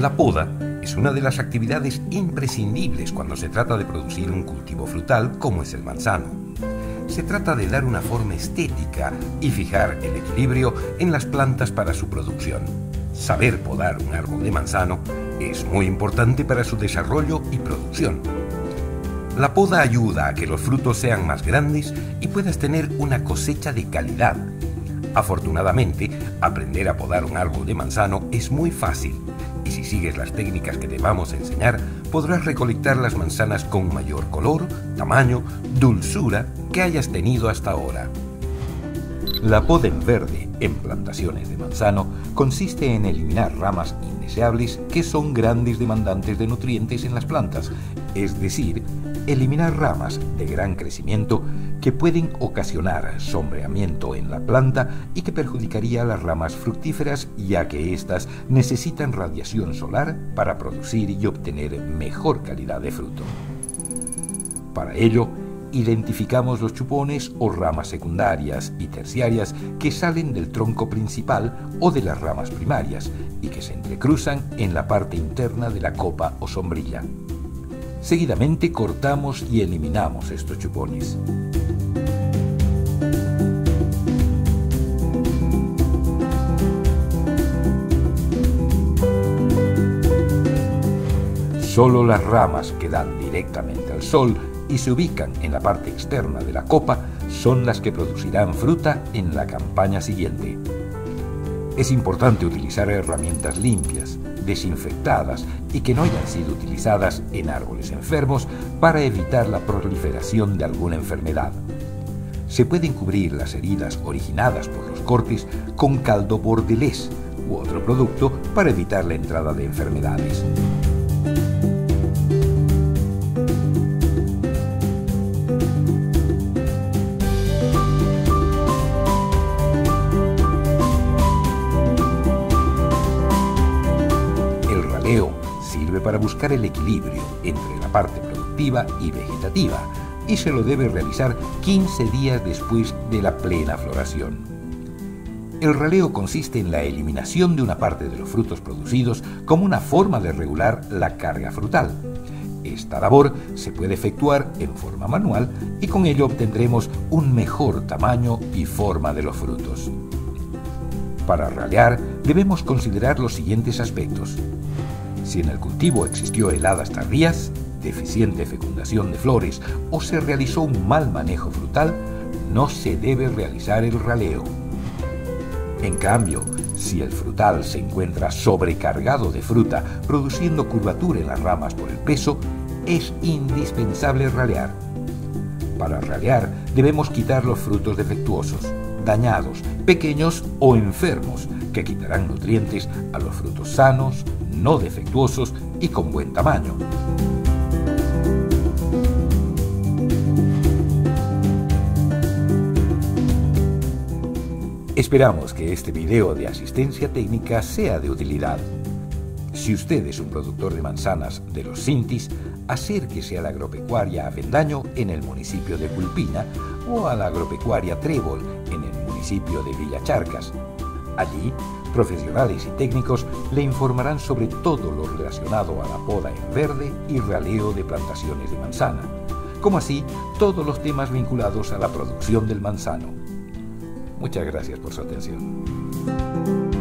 La poda es una de las actividades imprescindibles cuando se trata de producir un cultivo frutal como es el manzano. Se trata de dar una forma estética y fijar el equilibrio en las plantas para su producción. Saber podar un árbol de manzano es muy importante para su desarrollo y producción. La poda ayuda a que los frutos sean más grandes y puedas tener una cosecha de calidad. Afortunadamente, aprender a podar un árbol de manzano es muy fácil y si sigues las técnicas que te vamos a enseñar, podrás recolectar las manzanas con mayor color, tamaño, dulzura que hayas tenido hasta ahora. La poda en verde en plantaciones de manzano consiste en eliminar ramas indeseables que son grandes demandantes de nutrientes en las plantas, es decir, eliminar ramas de gran crecimiento que pueden ocasionar sombreamiento en la planta y que perjudicaría a las ramas fructíferas, ya que éstas necesitan radiación solar para producir y obtener mejor calidad de fruto. Para ello, identificamos los chupones o ramas secundarias y terciarias que salen del tronco principal o de las ramas primarias y que se entrecruzan en la parte interna de la copa o sombrilla. Seguidamente cortamos y eliminamos estos chupones. Solo las ramas que dan directamente al sol y se ubican en la parte externa de la copa son las que producirán fruta en la campaña siguiente. Es importante utilizar herramientas limpias, desinfectadas y que no hayan sido utilizadas en árboles enfermos para evitar la proliferación de alguna enfermedad. Se pueden cubrir las heridas originadas por los cortes con caldo bordelés u otro producto para evitar la entrada de enfermedades. Sirve para buscar el equilibrio entre la parte productiva y vegetativa y se lo debe realizar 15 días después de la plena floración. El raleo consiste en la eliminación de una parte de los frutos producidos como una forma de regular la carga frutal. Esta labor se puede efectuar en forma manual y con ello obtendremos un mejor tamaño y forma de los frutos. Para ralear debemos considerar los siguientes aspectos. Si en el cultivo existió heladas tardías, deficiente fecundación de flores o se realizó un mal manejo frutal, no se debe realizar el raleo. En cambio, si el frutal se encuentra sobrecargado de fruta, produciendo curvatura en las ramas por el peso, es indispensable ralear. Para ralear debemos quitar los frutos defectuosos, dañados, pequeños o enfermos, que quitarán nutrientes a los frutos sanos, no defectuosos y con buen tamaño. Esperamos que este video de asistencia técnica sea de utilidad. Si usted es un productor de manzanas de los Sintis, acérquese a la agropecuaria Avendaño en el municipio de Culpina o a la agropecuaria Trébol en el municipio de Villacharcas. Allí, profesionales y técnicos le informarán sobre todo lo relacionado a la poda en verde y raleo de plantaciones de manzana, como así todos los temas vinculados a la producción del manzano. Muchas gracias por su atención.